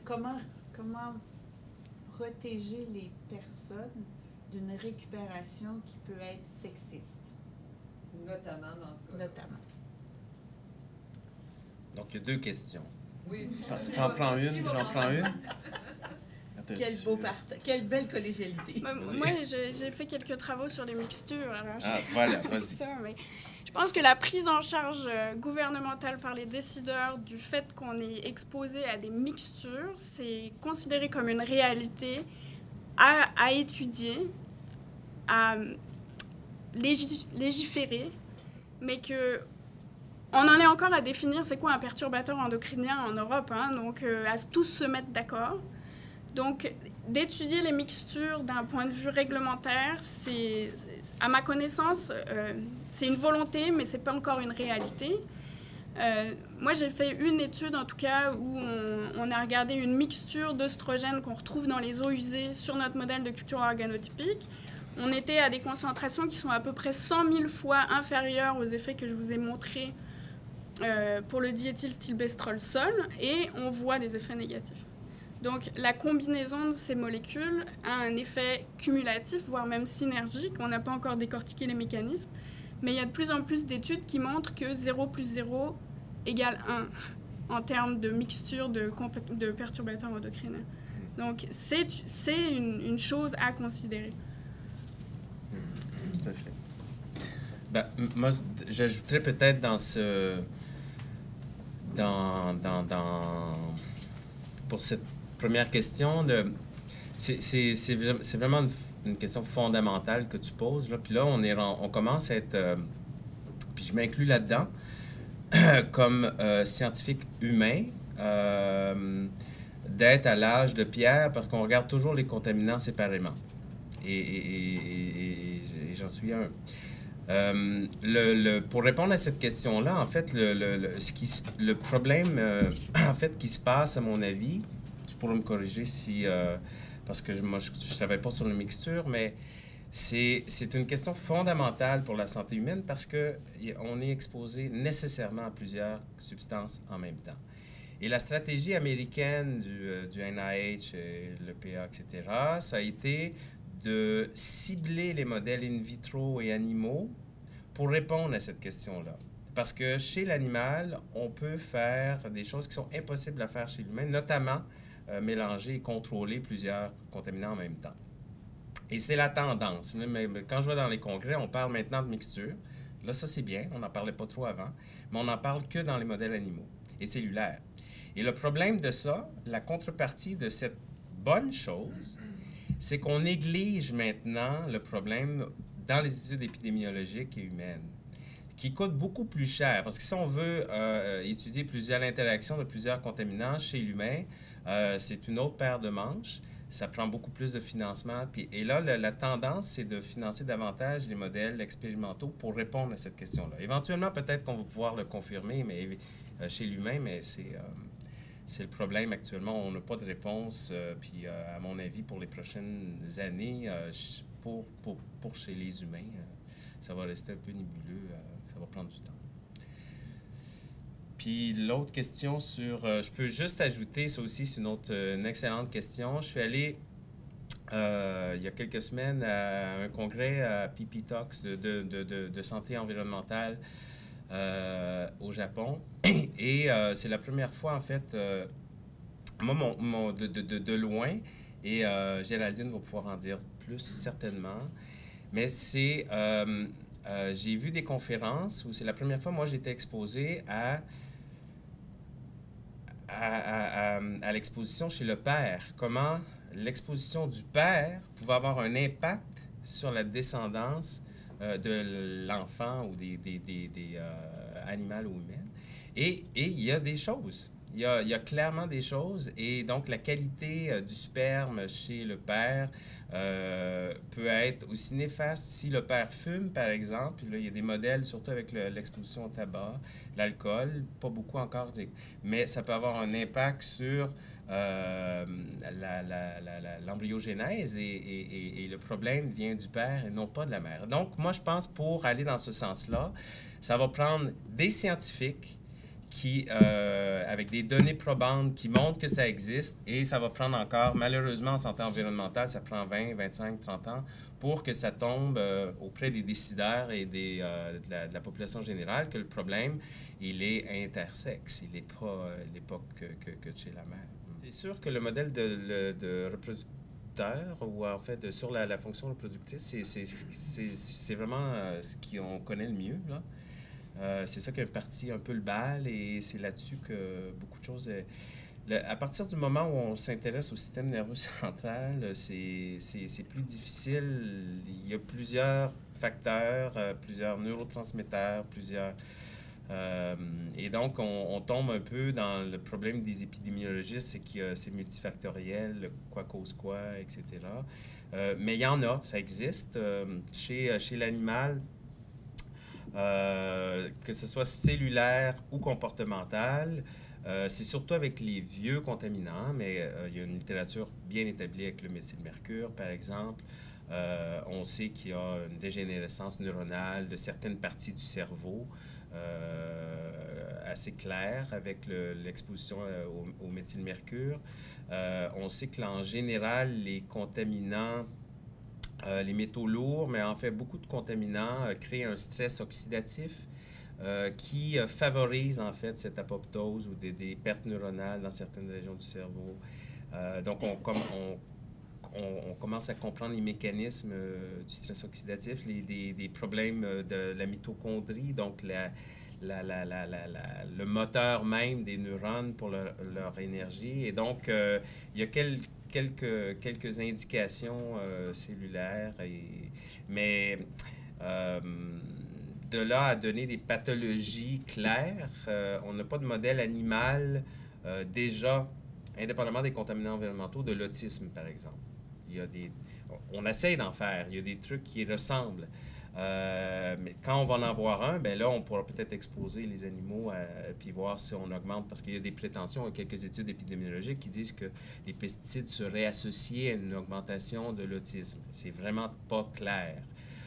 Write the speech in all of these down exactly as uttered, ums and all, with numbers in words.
comment, comment protéger les personnes d'une récupération qui peut être sexiste. Notamment dans ce cas-là. Notamment. Donc, il y a deux questions. Oui. J'en prends une, j'en prends une. Quel beau partage, quelle belle collégialité. Moi, moi j'ai, j'ai fait quelques travaux sur les mixtures. Alors ah, voilà, vas-y. Ça, mais je pense que la prise en charge gouvernementale par les décideurs du fait qu'on est exposé à des mixtures, c'est considéré comme une réalité à, à étudier, à légis, légiférer, mais que on en est encore à définir c'est quoi un perturbateur endocrinien en Europe, hein, donc euh, à tous se mettre d'accord. Donc, d'étudier les mixtures d'un point de vue réglementaire, c'est, à ma connaissance, euh, c'est une volonté, mais ce n'est pas encore une réalité. Euh, moi, j'ai fait une étude, en tout cas, où on, on a regardé une mixture d'œstrogènes qu'on retrouve dans les eaux usées sur notre modèle de culture organotypique. On était à des concentrations qui sont à peu près cent mille fois inférieures aux effets que je vous ai montrés euh, pour le diéthylstilbestrol sol, et on voit des effets négatifs. Donc, la combinaison de ces molécules a un effet cumulatif, voire même synergique. On n'a pas encore décortiqué les mécanismes. Mais il y a de plus en plus d'études qui montrent que zéro plus zéro égale un en termes de mixture de, de perturbateurs endocriniens. Donc, c'est, c'est une, une chose à considérer. Tout à fait. Ben, moi, j'ajouterais peut-être dans ce... Dans... dans, dans pour cette première question, le, c'est, c'est, c'est, c'est vraiment une, une question fondamentale que tu poses. Là. Puis là, on, est, on commence à être... Euh, puis je m'inclus là-dedans, comme euh, scientifique humain, euh, d'être à l'âge de pierre, parce qu'on regarde toujours les contaminants séparément. Et, et, et, et, et j'en suis un. Euh, le, le, pour répondre à cette question-là, en fait, le, le, le, ce qui, le problème euh, en fait, qui se passe, à mon avis, tu pourrais me corriger si... Euh, parce que je, moi, je ne travaille pas sur la mixture, mais c'est, c'est une question fondamentale pour la santé humaine parce qu'on est exposé nécessairement à plusieurs substances en même temps. Et la stratégie américaine du, euh, du N I H, et le P A, et cetera, ça a été de cibler les modèles in vitro et animaux pour répondre à cette question-là. Parce que chez l'animal, on peut faire des choses qui sont impossibles à faire chez l'humain, notamment euh, mélanger et contrôler plusieurs contaminants en même temps. Et c'est la tendance. Mais, mais quand je vais dans les congrès, on parle maintenant de mixture. Là, ça, c'est bien. On n'en parlait pas trop avant. Mais on n'en parle que dans les modèles animaux et cellulaires. Et le problème de ça, la contrepartie de cette bonne chose, c'est qu'on néglige maintenant le problème dans les études épidémiologiques et humaines, qui coûte beaucoup plus cher. Parce que si on veut euh, étudier plusieurs interactions de plusieurs contaminants chez l'humain, euh, c'est une autre paire de manches. Ça prend beaucoup plus de financement. Puis, et là, la, la tendance, c'est de financer davantage les modèles expérimentaux pour répondre à cette question-là. Éventuellement, peut-être qu'on va pouvoir le confirmer mais, euh, chez l'humain, mais c'est... Euh, C'est le problème actuellement. On n'a pas de réponse. Euh, puis, euh, à mon avis, pour les prochaines années, euh, pour, pour, pour chez les humains, euh, ça va rester un peu nébuleux. Euh, ça va prendre du temps. Puis, l'autre question sur... Euh, je peux juste ajouter, ça aussi, c'est une autre, une excellente question. Je suis allé, euh, il y a quelques semaines, à un congrès à P P Talks de, de, de, de santé environnementale Euh, au Japon. Et euh, c'est la première fois, en fait, euh, moi, mon, mon, de, de, de, de loin, et euh, Géraldine va pouvoir en dire plus, certainement, mais c'est... Euh, euh, j'ai vu des conférences où c'est la première fois, moi, j'étais exposé à, à, à, à, à l'exposition chez le père. Comment l'exposition du père pouvait avoir un impact sur la descendance Euh, de l'enfant ou des, des, des, des euh, animaux ou humains. Et il y a des choses. Il y a, y a clairement des choses. Et donc, la qualité euh, du sperme chez le père euh, peut être aussi néfaste si le père fume, par exemple. Puis là, il y a des modèles, surtout avec le, l'exposition au tabac, l'alcool, pas beaucoup encore, mais ça peut avoir un impact sur Euh, la, la, la, la, l'embryogénèse et, et, et, et le problème vient du père et non pas de la mère. Donc, moi, je pense pour aller dans ce sens-là, ça va prendre des scientifiques qui, euh, avec des données probantes qui montrent que ça existe, et ça va prendre encore, malheureusement, en santé environnementale, ça prend vingt, vingt-cinq, trente ans pour que ça tombe euh, auprès des décideurs et des, euh, de, la, de la population générale que le problème, il est intersexe, il n'est pas, euh, il est pas que, que, que chez la mère. C'est sûr que le modèle de, de reproducteur, ou en fait de, sur la, la fonction reproductrice, c'est vraiment euh, ce qu'on connaît le mieux, là. Euh, c'est ça qui a parti un peu le bal, et c'est là-dessus que beaucoup de choses... Euh, le, à partir du moment où on s'intéresse au système nerveux central, c'est plus difficile. Il y a plusieurs facteurs, euh, plusieurs neurotransmetteurs, plusieurs... Euh, et donc, on, on tombe un peu dans le problème des épidémiologistes, c'est que c'est multifactoriel, quoi cause quoi, et cetera. Euh, mais il y en a, ça existe. Euh, chez chez l'animal, Euh, que ce soit cellulaire ou comportemental, euh, c'est surtout avec les vieux contaminants, mais euh, il y a une littérature bien établie avec le méthylmercure, par exemple. Euh, on sait qu'il y a une dégénérescence neuronale de certaines parties du cerveau euh, assez claire avec l'exposition le, au, au méthylmercure. Euh, on sait qu'en général, les contaminants Euh, les métaux lourds, mais en fait, beaucoup de contaminants euh, créent un stress oxydatif euh, qui euh, favorise en fait cette apoptose ou des, des pertes neuronales dans certaines régions du cerveau. Euh, donc, on, com on, on, on commence à comprendre les mécanismes euh, du stress oxydatif, les, des, des problèmes de la mitochondrie, donc la, la, la, la, la, la, le moteur même des neurones pour leur, leur énergie. Et donc, euh, il y a quelques Quelques, quelques indications euh, cellulaires, et, mais euh, de là à donner des pathologies claires, euh, on n'a pas de modèle animal euh, déjà, indépendamment des contaminants environnementaux, de l'autisme, par exemple. Il y a des, on essaie d'en faire, il y a des trucs qui ressemblent. Euh, mais quand on va en avoir un, ben là, on pourra peut-être exposer les animaux à, puis voir si on augmente, parce qu'il y a des prétentions, il y a quelques études épidémiologiques qui disent que les pesticides seraient associés à une augmentation de l'autisme. C'est vraiment pas clair.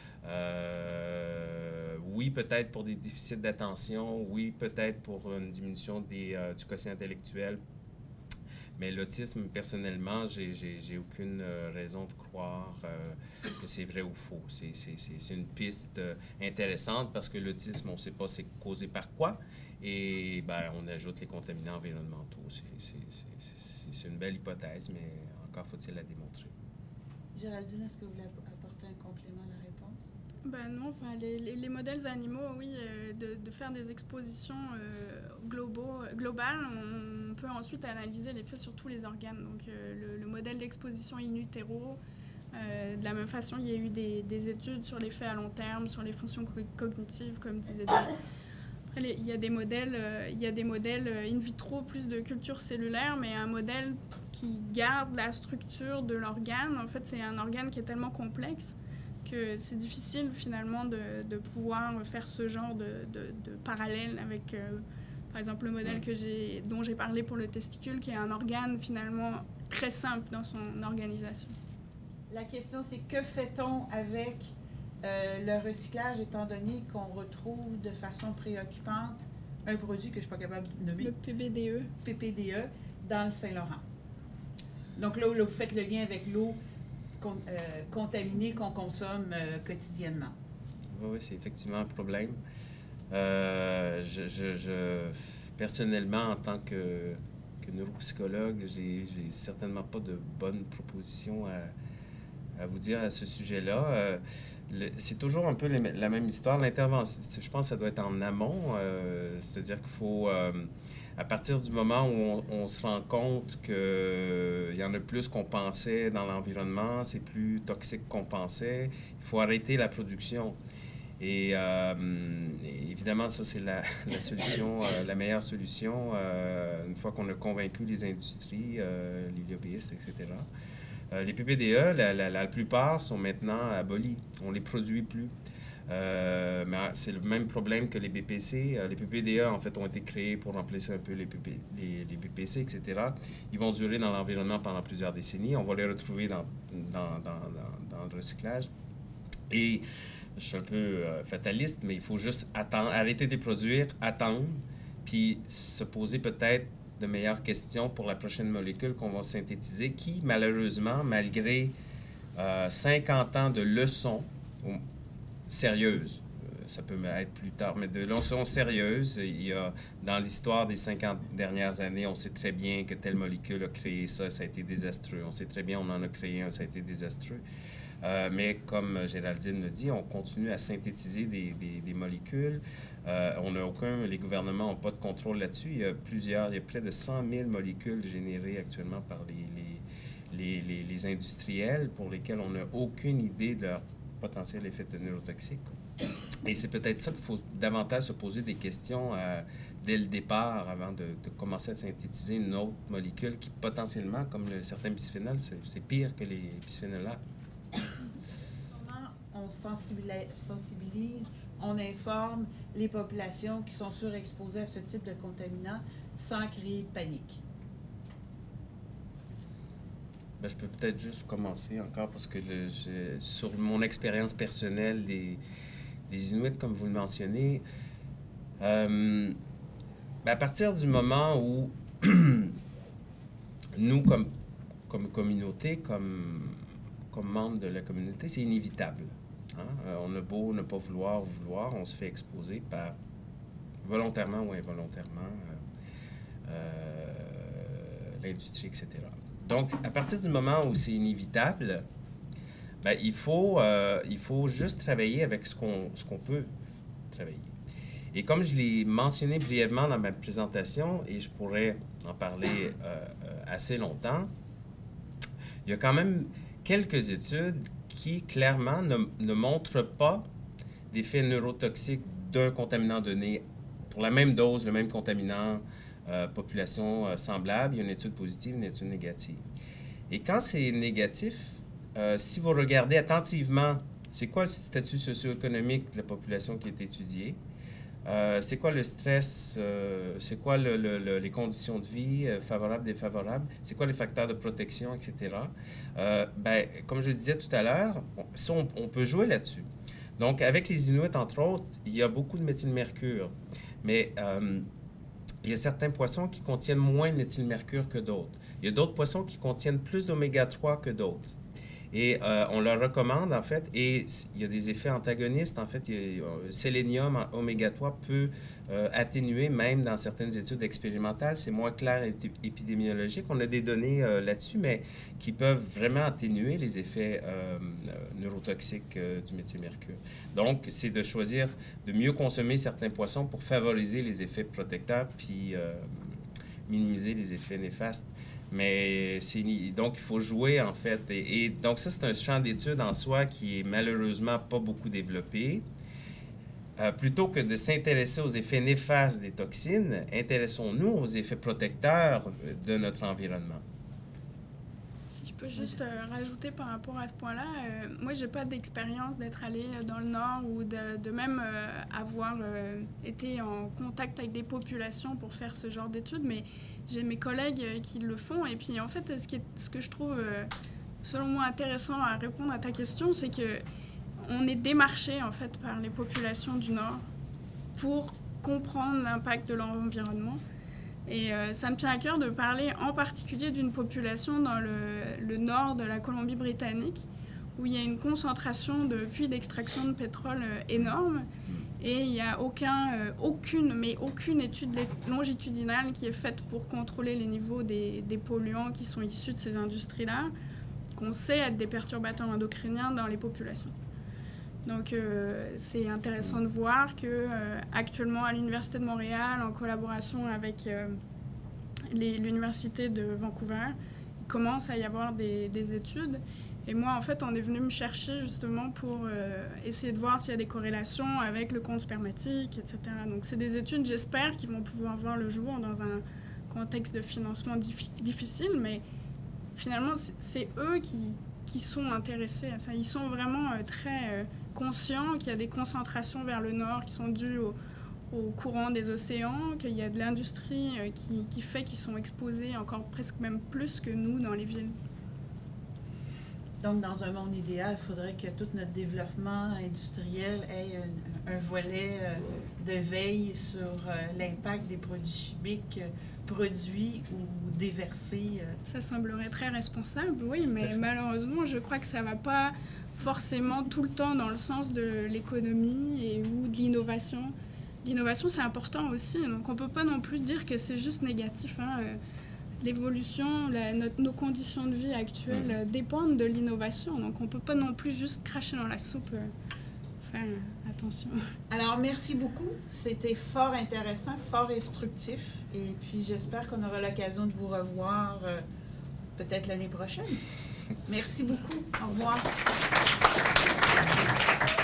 Euh, oui, peut-être pour des déficits d'attention, oui, peut-être pour une diminution des, euh, du quotient intellectuel. Mais l'autisme, personnellement, j'ai aucune euh, raison de croire euh, que c'est vrai ou faux. C'est une piste euh, intéressante parce que l'autisme, on ne sait pas c'est causé par quoi. Et ben, on ajoute les contaminants environnementaux. C'est une belle hypothèse, mais encore faut-il la démontrer. Géraldine, est-ce que vous voulez apporter un complément à la réponse? Ben non, enfin, les, les, les modèles animaux, oui, euh, de, de faire des expositions euh, globaux, globales, on peut ensuite analyser l'effet sur tous les organes. Donc, euh, le, le modèle d'exposition in utero, euh, de la même façon, il y a eu des, des études sur l'effet à long terme, sur les fonctions co cognitives, comme disait Dave. Après, les, il y a des modèles, euh, il y a des modèles in vitro, plus de culture cellulaire, mais un modèle qui garde la structure de l'organe. En fait, c'est un organe qui est tellement complexe que c'est difficile finalement de, de pouvoir faire ce genre de, de, de parallèle avec, euh, par exemple, le modèle que j'ai, dont j'ai parlé pour le testicule, qui est un organe finalement très simple dans son organisation. La question, c'est que fait-on avec euh, le recyclage, étant donné qu'on retrouve de façon préoccupante un produit que je ne suis pas capable de nommer? Le P B D E. P B D E dans le Saint-Laurent. Donc là, là, vous faites le lien avec l'eau Con, euh, contaminés qu'on consomme euh, quotidiennement. Oui, oui, c'est effectivement un problème. Euh, je, je, je, personnellement, en tant que, que neuropsychologue, j'ai certainement pas de bonnes propositions à, à vous dire à ce sujet-là. Euh, c'est toujours un peu les, la même histoire. L'intervention, je pense que ça doit être en amont. Euh, C'est-à-dire qu'il faut... Euh, à partir du moment où on, on se rend compte qu'il euh, y en a plus qu'on pensait dans l'environnement, c'est plus toxique qu'on pensait, il faut arrêter la production. Et euh, évidemment, ça, c'est la, la solution, euh, la meilleure solution, euh, une fois qu'on a convaincu les industries, euh, les lobbyistes, et cetera. Euh, les P B D E, la, la, la plupart sont maintenant abolis. On ne les produit plus. Euh, mais c'est le même problème que les B P C. Euh, les P B D E, en fait, ont été créés pour remplacer un peu les, P P, les, les B P C, et cetera. Ils vont durer dans l'environnement pendant plusieurs décennies. On va les retrouver dans, dans, dans, dans, dans le recyclage. Et je suis un peu euh, fataliste, mais il faut juste attendre, arrêter de les produire, attendre, puis se poser peut-être de meilleures questions pour la prochaine molécule qu'on va synthétiser, qui, malheureusement, malgré euh, cinquante ans de leçons euh, sérieuses, euh, ça peut être plus tard, mais de leçons sérieuses, il y a, dans l'histoire des cinquante dernières années, on sait très bien que telle molécule a créé ça, ça a été désastreux. On sait très bien on en a créé un, ça a été désastreux. Euh, mais comme Géraldine le dit, on continue à synthétiser des, des, des molécules. Euh, on n'a aucun, les gouvernements n'ont pas de contrôle là-dessus. Il y a plusieurs, il y a près de cent mille molécules générées actuellement par les, les, les, les, les industriels pour lesquels on n'a aucune idée de leur potentiel effet neurotoxique. Et c'est peut-être ça qu'il faut davantage se poser des questions euh, dès le départ avant de, de commencer à synthétiser une autre molécule qui potentiellement, comme le, certains bisphénols, c'est, c'est pire que les bisphénols A. Comment on sensibilise, sensibilise, on informe les populations qui sont surexposées à ce type de contaminants sans créer de panique? Bien, je peux peut-être juste commencer encore parce que le, je, sur mon expérience personnelle des, des Inuits, comme vous le mentionnez, euh, bien, à partir du moment où nous, comme, comme communauté, comme, comme membres de la communauté, c'est inévitable. Hein? Euh, on a beau ne pas vouloir vouloir, on se fait exposer par volontairement ou involontairement euh, euh, l'industrie, et cetera. Donc, à partir du moment où c'est inévitable, bien, il faut, euh, il faut juste travailler avec ce qu'on, ce qu'on peut travailler. Et comme je l'ai mentionné brièvement dans ma présentation, et je pourrais en parler euh, assez longtemps, il y a quand même quelques études qui, clairement, ne, ne montrent pas d'effet neurotoxique d'un contaminant donné pour la même dose, le même contaminant, euh, population euh, semblable. Il y a une étude positive, une étude négative. Et quand c'est négatif, euh, si vous regardez attentivement, c'est quoi le statut socio-économique de la population qui est étudiée? Euh, c'est quoi le stress? Euh, c'est quoi le, le, le, les conditions de vie euh, favorables, défavorables? C'est quoi les facteurs de protection, et cetera? Euh, ben, comme je le disais tout à l'heure, on, ça, on, on peut jouer là-dessus. Donc, avec les Inuits, entre autres, il y a beaucoup de méthylmercure. Mais euh, il y a certains poissons qui contiennent moins de méthylmercure que d'autres. Il y a d'autres poissons qui contiennent plus d'oméga trois que d'autres. Et euh, on leur recommande, en fait, et il y a des effets antagonistes. En fait, il y a, euh, sélénium, oméga trois peut euh, atténuer, même dans certaines études expérimentales. C'est moins clair ép- épidémiologique. On a des données euh, là-dessus, mais qui peuvent vraiment atténuer les effets euh, neurotoxiques euh, du méthylmercure. Donc, c'est de choisir de mieux consommer certains poissons pour favoriser les effets protecteurs puis euh, minimiser les effets néfastes. Mais c'est, donc, il faut jouer, en fait. Et, et donc, ça, c'est un champ d'études en soi qui est malheureusement pas beaucoup développé. Euh, plutôt que de s'intéresser aux effets néfastes des toxines, intéressons-nous aux effets protecteurs de notre environnement. Si je peux juste euh, rajouter par rapport à ce point-là, euh, moi, j'ai pas d'expérience d'être allée dans le Nord ou de, de même euh, avoir euh, été en contact avec des populations pour faire ce genre d'études, mais j'ai mes collègues euh, qui le font. Et puis, en fait, ce, qui est, ce que je trouve, euh, selon moi, intéressant à répondre à ta question, c'est que on est démarché, en fait, par les populations du Nord pour comprendre l'impact de leur environnement. Et euh, ça me tient à cœur de parler en particulier d'une population dans le, le nord de la Colombie-Britannique, où il y a une concentration de puits d'extraction de pétrole euh, énorme. Et il n'y a aucun, euh, aucune, mais aucune étude longitudinale qui est faite pour contrôler les niveaux des, des polluants qui sont issus de ces industries-là, qu'on sait être des perturbateurs endocriniens dans les populations. Donc, euh, c'est intéressant de voir que euh, actuellement à l'Université de Montréal, en collaboration avec euh, les, l'Université de Vancouver, il commence à y avoir des, des études. Et moi, en fait, on est venu me chercher justement pour euh, essayer de voir s'il y a des corrélations avec le compte spermatique, et cetera. Donc, c'est des études, j'espère, qui vont pouvoir voir le jour dans un contexte de financement dif- difficile, mais finalement, c'est, c'est eux qui, qui sont intéressés à ça. Ils sont vraiment euh, très euh, conscients qu'il y a des concentrations vers le nord qui sont dues au, au courant des océans, qu'il y a de l'industrie euh, qui, qui fait qu'ils sont exposés encore presque même plus que nous dans les villes. Donc, dans un monde idéal, il faudrait que tout notre développement industriel ait un, un volet euh, de veille sur euh, l'impact des produits chimiques euh, produits ou déversés. Euh. Ça semblerait très responsable, oui, mais malheureusement, je crois que ça ne va pas forcément tout le temps dans le sens de l'économie et ou de l'innovation. L'innovation, c'est important aussi, donc on ne peut pas non plus dire que c'est juste négatif. Hein. L'évolution, la, notre, nos conditions de vie actuelles mmh. euh, dépendent de l'innovation, donc on ne peut pas non plus juste cracher dans la soupe. Euh, faire euh, attention. Alors, merci beaucoup. C'était fort intéressant, fort instructif, et puis j'espère qu'on aura l'occasion de vous revoir euh, peut-être l'année prochaine. Merci beaucoup. Au revoir.